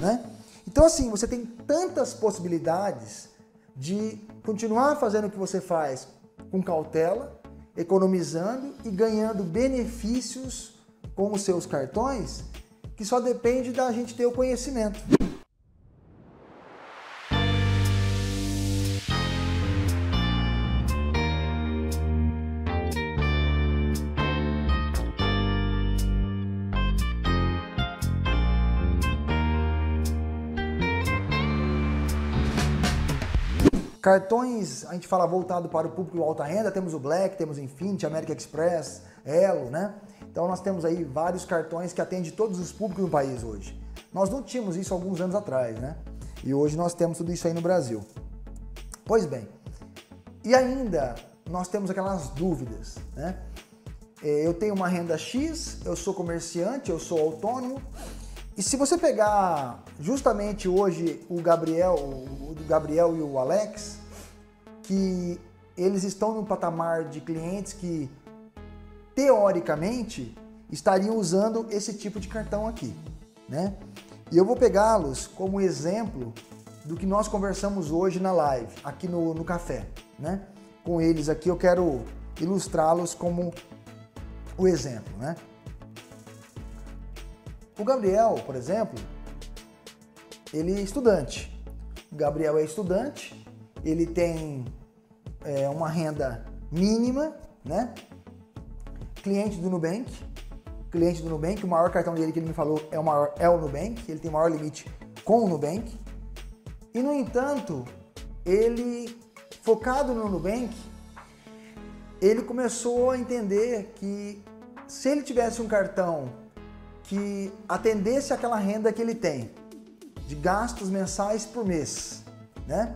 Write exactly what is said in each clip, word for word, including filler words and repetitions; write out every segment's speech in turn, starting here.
né? Então assim, você tem tantas possibilidades de continuar fazendo o que você faz com cautela, economizando e ganhando benefícios com os seus cartões, que só depende da gente ter o conhecimento. Cartões, a gente fala voltado para o público de alta renda, temos o Black, temos o Infinity, American Express, Elo, né? Então nós temos aí vários cartões que atendem todos os públicos no país hoje. Nós não tínhamos isso alguns anos atrás, né? E hoje nós temos tudo isso aí no Brasil. Pois bem, e ainda nós temos aquelas dúvidas, né? Eu tenho uma renda X, eu sou comerciante, eu sou autônomo, e se você pegar justamente hoje o Gabriel, o Gabriel e o Alex, que eles estão no patamar de clientes que teoricamente estariam usando esse tipo de cartão aqui, né? E eu vou pegá-los como exemplo do que nós conversamos hoje na live, aqui no, no café, né? Com eles aqui eu quero ilustrá-los como o exemplo, né? O Gabriel, por exemplo, ele é estudante. O Gabriel é estudante, ele tem é, uma renda mínima, né? Cliente do Nubank, cliente do Nubank, o maior cartão dele que ele me falou é o, maior, é o Nubank, ele tem o maior limite com o Nubank. E, no entanto, ele, focado no Nubank, ele começou a entender que se ele tivesse um cartão que atendesse aquela renda que ele tem, de gastos mensais por mês, né?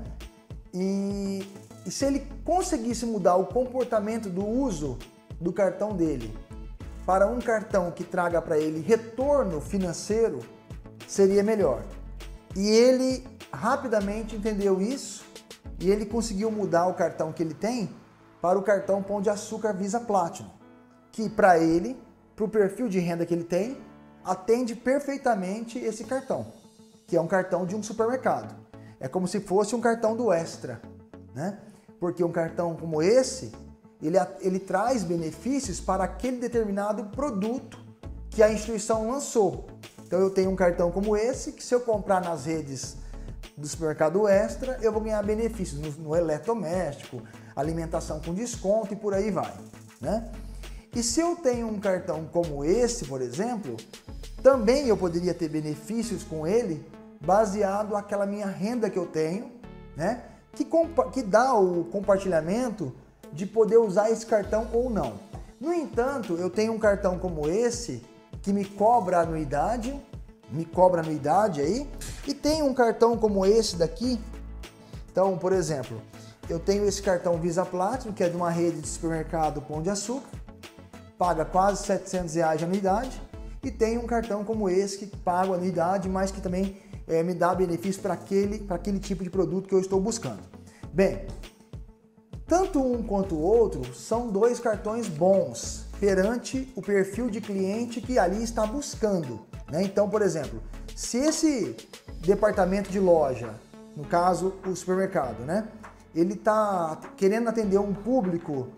E, e se ele conseguisse mudar o comportamento do uso do cartão dele para um cartão que traga para ele retorno financeiro, seria melhor. E ele rapidamente entendeu isso e ele conseguiu mudar o cartão que ele tem para o cartão Pão de Açúcar Visa Platinum, que para ele, para o perfil de renda que ele tem, atende perfeitamente esse cartão, que é um cartão de um supermercado. É como se fosse um cartão do Extra, né? Porque um cartão como esse, ele, ele traz benefícios para aquele determinado produto que a instituição lançou. Então eu tenho um cartão como esse, que se eu comprar nas redes do supermercado Extra, eu vou ganhar benefícios no, no eletrodoméstico, alimentação com desconto e por aí vai, né? E se eu tenho um cartão como esse, por exemplo, também eu poderia ter benefícios com ele baseado naquela minha renda que eu tenho, né? Que, que dá o compartilhamento de poder usar esse cartão ou não. No entanto, eu tenho um cartão como esse que me cobra anuidade, me cobra anuidade aí, e tem um cartão como esse daqui. Então, por exemplo, eu tenho esse cartão Visa Platinum, que é de uma rede de supermercado Pão de Açúcar, paga quase setecentos reais de anuidade, e tem um cartão como esse que paga anuidade, mas que também é, me dá benefício para aquele, para aquele tipo de produto que eu estou buscando. Bem, tanto um quanto o outro são dois cartões bons perante o perfil de cliente que ali está buscando, né? Então, por exemplo, se esse departamento de loja, no caso o supermercado, né? Ele está querendo atender um público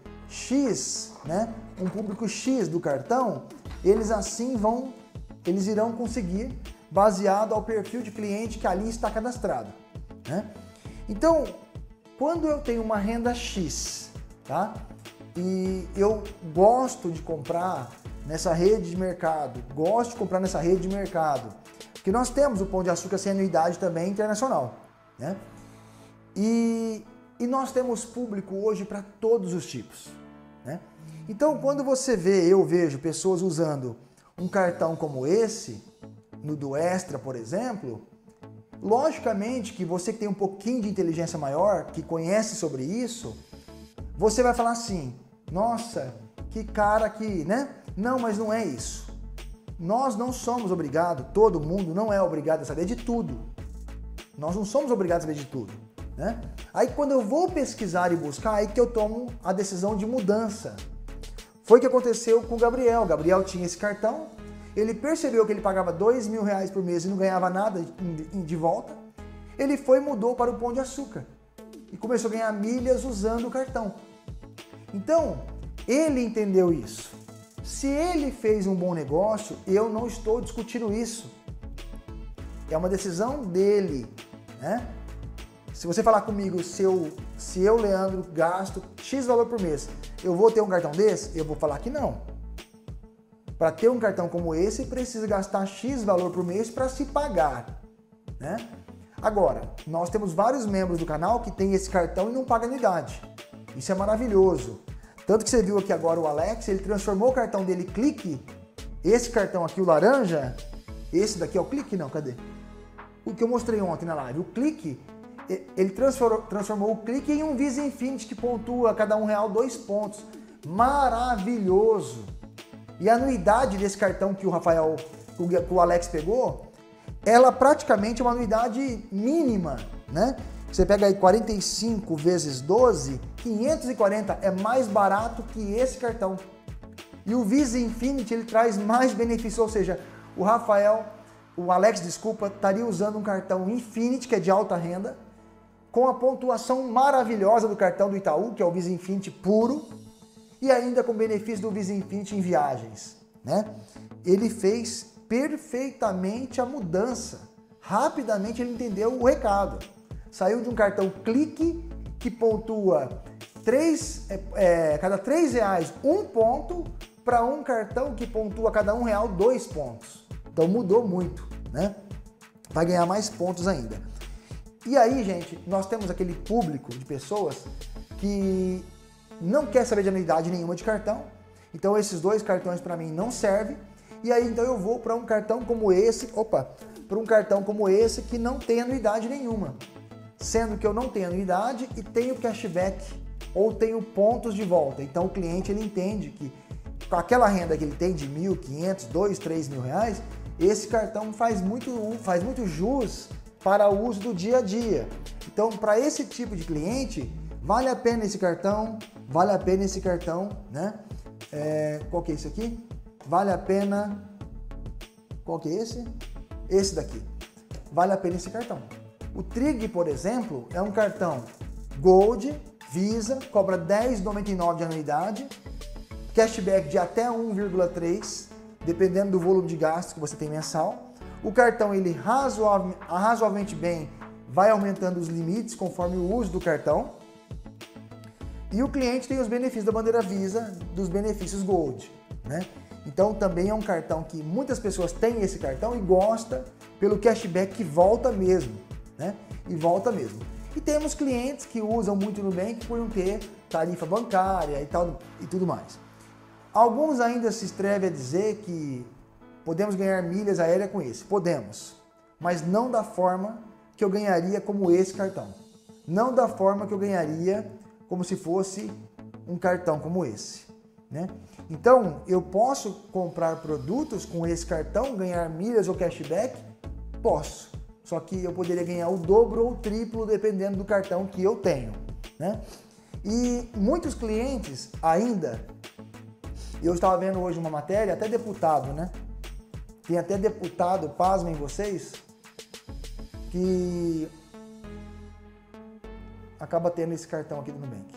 X, né? Um público X do cartão, eles assim vão, eles irão conseguir, baseado ao perfil de cliente que ali está cadastrado, né? Então, quando eu tenho uma renda X, tá? E eu gosto de comprar nessa rede de mercado, gosto de comprar nessa rede de mercado, porque nós temos o Pão de Açúcar sem anuidade também internacional, né? E, e nós temos público hoje para todos os tipos, né? Então, quando você vê, eu vejo pessoas usando um cartão como esse, no do Extra, por exemplo, logicamente que você que tem um pouquinho de inteligência maior, que conhece sobre isso, você vai falar assim, nossa, que cara que, né? Não, mas não é isso. Nós não somos obrigados, todo mundo não é obrigado a saber de tudo. Nós não somos obrigados a saber de tudo, né? Aí quando eu vou pesquisar e buscar, aí que eu tomo a decisão de mudança. Foi o que aconteceu com o Gabriel. O Gabriel tinha esse cartão, ele percebeu que ele pagava dois mil reais por mês e não ganhava nada de volta, ele foi e mudou para o Pão de Açúcar e começou a ganhar milhas usando o cartão. Então, ele entendeu isso. Se ele fez um bom negócio, eu não estou discutindo isso. É uma decisão dele, né? Se você falar comigo, se eu, se eu, Leandro, gasto X valor por mês, eu vou ter um cartão desse? Eu vou falar que não. Para ter um cartão como esse, precisa gastar X valor por mês para se pagar, né? Agora, nós temos vários membros do canal que tem esse cartão e não paga anuidade. Isso é maravilhoso. Tanto que você viu aqui agora o Alex, ele transformou o cartão dele Clique, esse cartão aqui, o laranja, esse daqui é o Clique? Não, cadê? O que eu mostrei ontem na live, o Clique, ele transformou, transformou o Clique em um Visa Infinity que pontua cada um real dois pontos. Maravilhoso! E a anuidade desse cartão que o Rafael, que o Alex pegou, ela praticamente é uma anuidade mínima, né? Você pega aí quarenta e cinco vezes doze, quinhentos e quarenta é mais barato que esse cartão. E o Visa Infinity, ele traz mais benefícios, ou seja, o Rafael, o Alex, desculpa, estaria usando um cartão Infinity, que é de alta renda, com a pontuação maravilhosa do cartão do Itaú, que é o Visa Infinity puro, e ainda com benefício do Visa Infinity em viagens, né? Ele fez perfeitamente a mudança. Rapidamente ele entendeu o recado. Saiu de um cartão Clique que pontua três, é, é, cada três reais um ponto para um cartão que pontua cada um real dois pontos. Então mudou muito, né? Vai ganhar mais pontos ainda. E aí, gente, nós temos aquele público de pessoas que não quer saber de anuidade nenhuma de cartão. Então esses dois cartões para mim não servem. E aí então eu vou para um cartão como esse, opa, para um cartão como esse que não tem anuidade nenhuma. Sendo que eu não tenho anuidade e tenho cashback ou tenho pontos de volta. Então o cliente ele entende que com aquela renda que ele tem de mil, quinhentos, dois, três mil reais, esse cartão faz muito, faz muito jus para o uso do dia a dia. Então para esse tipo de cliente, vale a pena esse cartão, vale a pena esse cartão, né? É, qual que é esse aqui? Vale a pena, qual que é esse? Esse daqui. Vale a pena esse cartão. O Trig, por exemplo, é um cartão Gold, Visa, cobra dez reais e noventa e nove centavos de anuidade, cashback de até um vírgula três, dependendo do volume de gasto que você tem mensal. O cartão, ele razoável, razoavelmente bem, vai aumentando os limites conforme o uso do cartão. E o cliente tem os benefícios da bandeira Visa, dos benefícios Gold, né? Então também é um cartão que muitas pessoas têm esse cartão e gostam pelo cashback que volta mesmo, né? E volta mesmo. E temos clientes que usam muito no Nubank por não ter tarifa bancária e tal e tudo mais. Alguns ainda se atrevem a dizer que podemos ganhar milhas aéreas com esse. Podemos, mas não da forma que eu ganharia como esse cartão. Não da forma que eu ganharia como se fosse um cartão como esse, né? Então, eu posso comprar produtos com esse cartão, ganhar milhas ou cashback? Posso. Só que eu poderia ganhar o dobro ou o triplo dependendo do cartão que eu tenho, né? E muitos clientes ainda, eu estava vendo hoje uma matéria, até deputado, né? Tem até deputado, pasmem vocês, que acaba tendo esse cartão aqui do Nubank.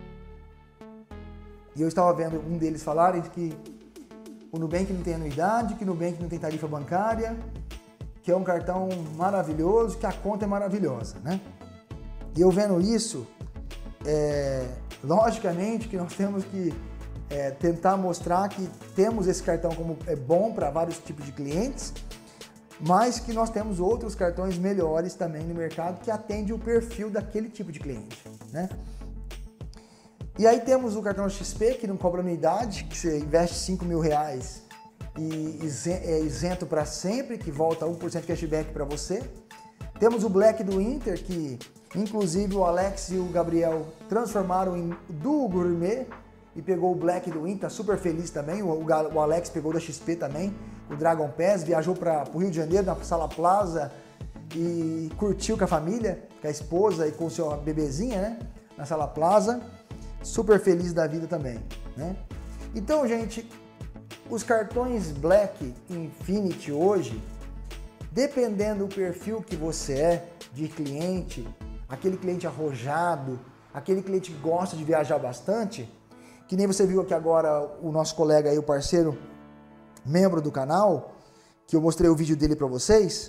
E eu estava vendo um deles falarem que o Nubank não tem anuidade, que o Nubank não tem tarifa bancária, que é um cartão maravilhoso, que a conta é maravilhosa, né? E eu vendo isso, é, logicamente que nós temos que é, tentar mostrar que temos esse cartão como é bom para vários tipos de clientes, mas que nós temos outros cartões melhores também no mercado que atendem o perfil daquele tipo de cliente, né? E aí temos o cartão X P, que não cobra anuidade, que você investe cinco mil reais e é isento para sempre, que volta um por cento de cashback para você. Temos o Black do Inter, que inclusive o Alex e o Gabriel transformaram em Duo Gourmet e pegou o Black do Inter, tá super feliz também. O, o Alex pegou da X P também, o Dragon Pass, viajou para o Rio de Janeiro, na Sala Plaza, e curtiu com a família, com a esposa e com o seu bebezinha, né? Na Sala Plaza. Super feliz da vida também, né? Então, gente, os cartões Black Infinity hoje, dependendo do perfil que você é de cliente, aquele cliente arrojado, aquele cliente que gosta de viajar bastante, que nem você viu aqui agora o nosso colega aí, o parceiro, membro do canal, que eu mostrei o vídeo dele para vocês,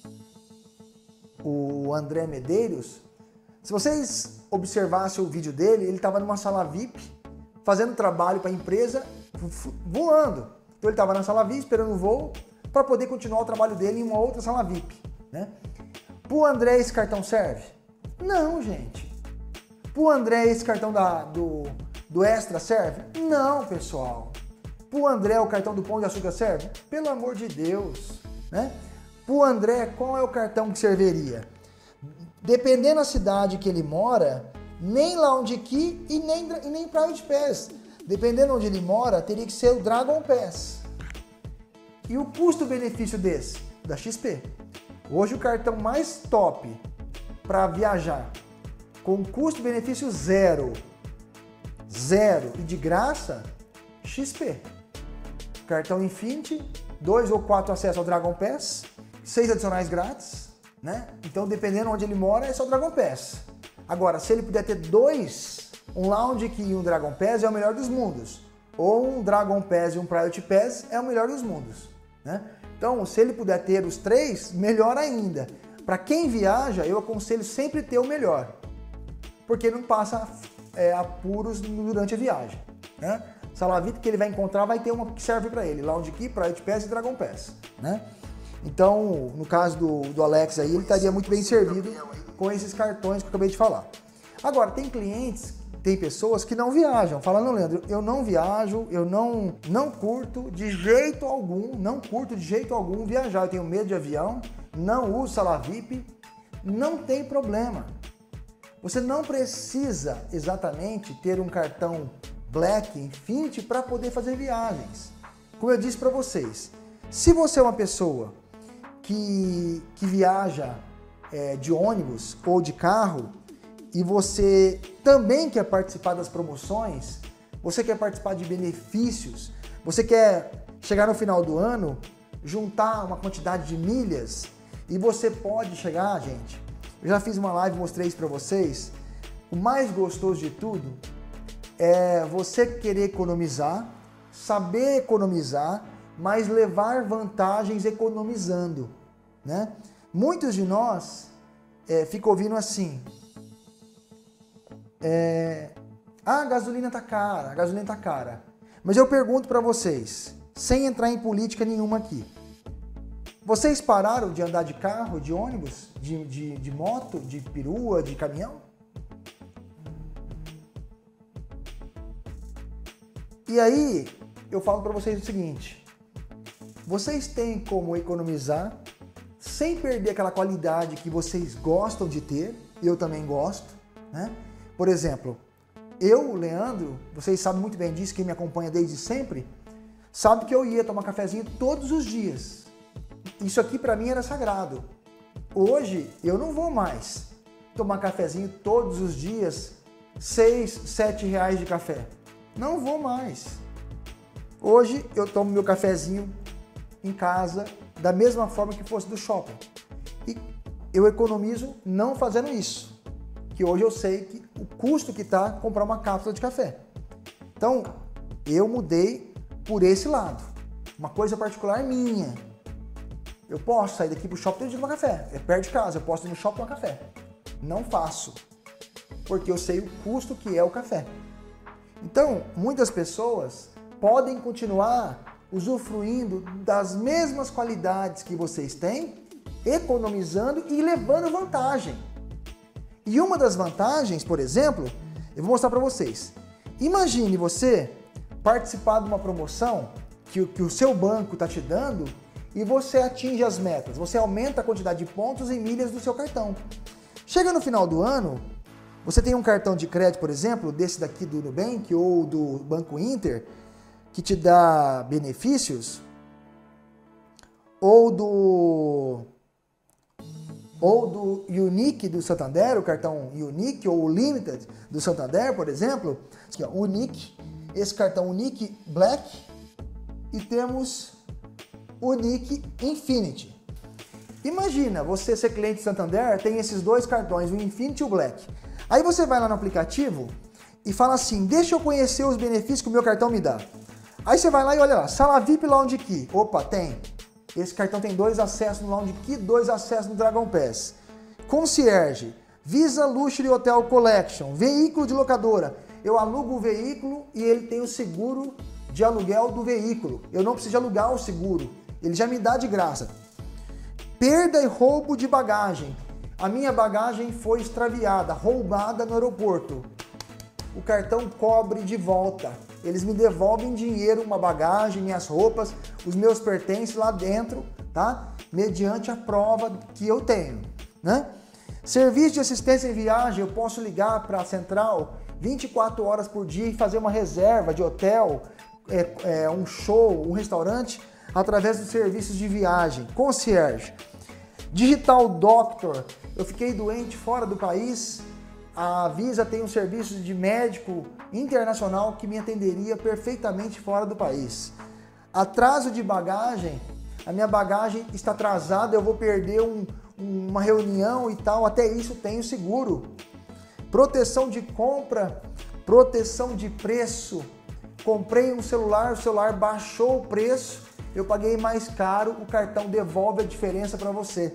o André Medeiros. Se vocês observassem o vídeo dele, ele estava numa sala V I P, fazendo trabalho para a empresa, voando. Então ele estava na sala V I P esperando o voo para poder continuar o trabalho dele em uma outra sala V I P, né? Para o André esse cartão serve? Não, gente. Para o André esse cartão da, do, do Extra serve? Não, pessoal. Para o André o cartão do Pão de Açúcar serve? Pelo amor de Deus, né? Para o André, qual é o cartão que serviria? Dependendo da cidade que ele mora, nem Lounge Key e nem, e nem Private Pass. Dependendo onde ele mora, teria que ser o Dragon Pass. E o custo-benefício desse? Da X P. Hoje o cartão mais top para viajar, com custo-benefício zero, zero e de graça, X P. Cartão Infinity, dois ou quatro acessos ao Dragon Pass, seis adicionais grátis, né? Então, dependendo onde ele mora, é só o Dragon Pass. Agora, se ele puder ter dois, um Lounge Key e um Dragon Pass, é o melhor dos mundos. Ou um Dragon Pass e um Private Pass é o melhor dos mundos, né? Então, se ele puder ter os três, melhor ainda. Para quem viaja, eu aconselho sempre ter o melhor, porque não passa é, apuros durante a viagem, né? Sala V I P que ele vai encontrar vai ter uma que serve para ele, Lounge Key, Private Pass e Dragon Pass, né? Então, no caso do, do Alex aí, ele estaria muito bem servido com esses cartões que eu acabei de falar. Agora, tem clientes, tem pessoas que não viajam. Falam, não, Leandro, eu não viajo, eu não, não curto de jeito algum, não curto de jeito algum viajar. Eu tenho medo de avião, não uso sala V I P, não tem problema. Você não precisa exatamente ter um cartão Black Infinity para poder fazer viagens. Como eu disse para vocês, se você é uma pessoa que, que viaja é, de ônibus ou de carro e você também quer participar das promoções, você quer participar de benefícios, você quer chegar no final do ano, juntar uma quantidade de milhas e você pode chegar, gente, eu já fiz uma live, mostrei isso para vocês, o mais gostoso de tudo é você querer economizar, saber economizar, mas levar vantagens economizando, né? Muitos de nós é, ficam ouvindo assim, é, ah, a gasolina tá cara, a gasolina tá cara. Mas eu pergunto para vocês, sem entrar em política nenhuma aqui, vocês pararam de andar de carro, de ônibus, de, de, de moto, de perua, de caminhão? E aí, eu falo para vocês o seguinte, vocês têm como economizar sem perder aquela qualidade que vocês gostam de ter, eu também gosto, né? Por exemplo, eu, Leandro, vocês sabem muito bem disso, quem me acompanha desde sempre, sabe que eu ia tomar cafezinho todos os dias. Isso aqui para mim era sagrado. Hoje, eu não vou mais tomar cafezinho todos os dias, seis, sete reais de café. Não vou mais. Hoje eu tomo meu cafezinho em casa da mesma forma que fosse do shopping. E eu economizo não fazendo isso. Que hoje eu sei que o custo que está comprar uma cápsula de café. Então, eu mudei por esse lado. Uma coisa particular minha. Eu posso sair daqui pro shopping todo dia tomar café. É perto de casa, eu posso ir no shopping tomar café. Não faço. Porque eu sei o custo que é o café. Então, muitas pessoas podem continuar usufruindo das mesmas qualidades que vocês têm, economizando e levando vantagem. E uma das vantagens, por exemplo, eu vou mostrar para vocês. Imagine você participar de uma promoção que, que o seu banco está te dando e você atinge as metas, você aumenta a quantidade de pontos e milhas do seu cartão. Chega no final do ano, você tem um cartão de crédito, por exemplo, desse daqui do Nubank ou do Banco Inter, que te dá benefícios, ou do, ou do Unique do Santander, o cartão Unique ou o Limited do Santander, por exemplo, aqui, ó, Unique, esse cartão Unique Black e temos o Nick Infinity. Imagina você ser cliente de Santander, tem esses dois cartões, o Infinity e o Black. Aí você vai lá no aplicativo e fala assim, deixa eu conhecer os benefícios que o meu cartão me dá. Aí você vai lá e olha lá, Sala V I P Lounge Key. Opa, tem. Esse cartão tem dois acessos no Lounge Key, dois acessos no Dragon Pass. Concierge, Visa Luxury Hotel Collection, veículo de locadora. Eu alugo o veículo e ele tem o seguro de aluguel do veículo. Eu não preciso alugar o seguro, ele já me dá de graça. Perda e roubo de bagagem. A minha bagagem foi extraviada, roubada no aeroporto. O cartão cobre de volta. Eles me devolvem dinheiro, uma bagagem, minhas roupas, os meus pertences lá dentro, tá? Mediante a prova que eu tenho, né? Serviço de assistência em viagem, eu posso ligar para a central vinte e quatro horas por dia e fazer uma reserva de hotel, é, é, um show, um restaurante, através dos serviços de viagem. Concierge. Digital Doctor, eu fiquei doente fora do país, a Visa tem um serviço de médico internacional que me atenderia perfeitamente fora do país. Atraso de bagagem, a minha bagagem está atrasada, eu vou perder um, uma reunião e tal, até isso tenho seguro. Proteção de compra, proteção de preço, comprei um celular, o celular baixou o preço, eu paguei mais caro, o cartão devolve a diferença para você.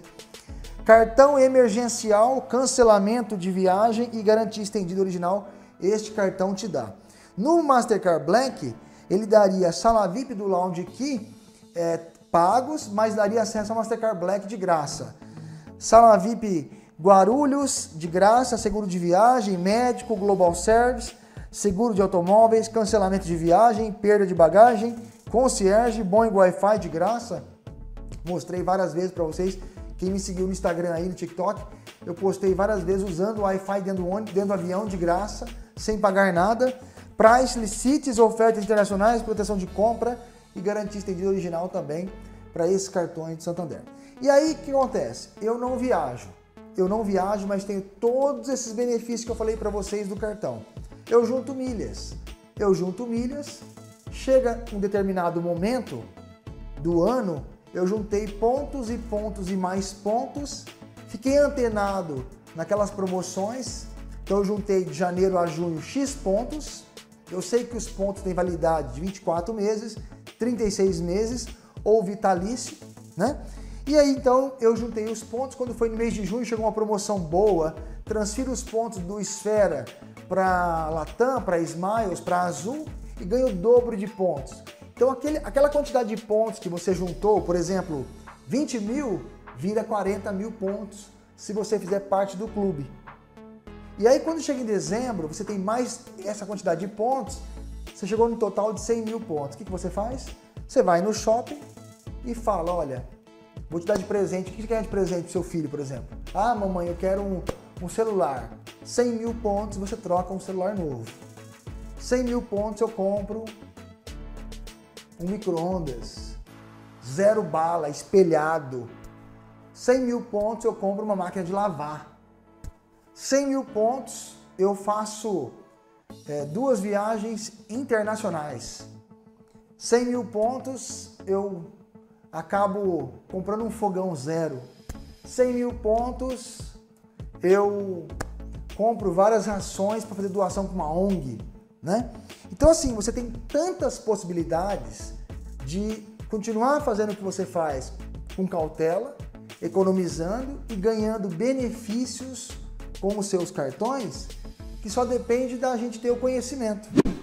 Cartão emergencial, cancelamento de viagem e garantia estendida original, este cartão te dá. No Mastercard Black, ele daria Sala V I P do Lounge Key é, pagos, mas daria acesso ao Mastercard Black de graça. Sala V I P Guarulhos, de graça, seguro de viagem, médico, Global Service, seguro de automóveis, cancelamento de viagem, perda de bagagem, concierge, Boeing Wi-Fi de graça. Mostrei várias vezes para vocês. Quem me seguiu no Instagram aí, no TikTok, eu postei várias vezes usando o Wi-Fi dentro do ônibus, dentro do avião, de graça, sem pagar nada. Price, Cities, ofertas internacionais, proteção de compra e garantia estendida original também para esses cartões de Santander. E aí, o que acontece? Eu não viajo. Eu não viajo, mas tenho todos esses benefícios que eu falei para vocês do cartão. Eu junto milhas. Eu junto milhas. Chega um determinado momento do ano, eu juntei pontos e pontos e mais pontos, fiquei antenado naquelas promoções, então eu juntei de janeiro a junho X pontos, eu sei que os pontos têm validade de vinte e quatro meses, trinta e seis meses ou vitalício, né? E aí então eu juntei os pontos, quando foi no mês de junho chegou uma promoção boa, transfiro os pontos do Esfera para Latam, para Smiles, para Azul e ganho o dobro de pontos. Então aquele, aquela quantidade de pontos que você juntou, por exemplo, vinte mil, vira quarenta mil pontos se você fizer parte do clube. E aí quando chega em dezembro, você tem mais essa quantidade de pontos, você chegou no total de cem mil pontos. O que, que você faz? Você vai no shopping e fala, olha, vou te dar de presente, o que você quer de presente pro seu filho, por exemplo? Ah, mamãe, eu quero um, um celular. cem mil pontos, você troca um celular novo. cem mil pontos eu compro um micro-ondas, zero bala, espelhado. cem mil pontos eu compro uma máquina de lavar. cem mil pontos eu faço é, duas viagens internacionais. cem mil pontos eu acabo comprando um fogão zero. cem mil pontos eu compro várias rações para fazer doação para uma O N G, né? Então assim, você tem tantas possibilidades de continuar fazendo o que você faz com cautela, economizando e ganhando benefícios com os seus cartões, que só depende da gente ter o conhecimento.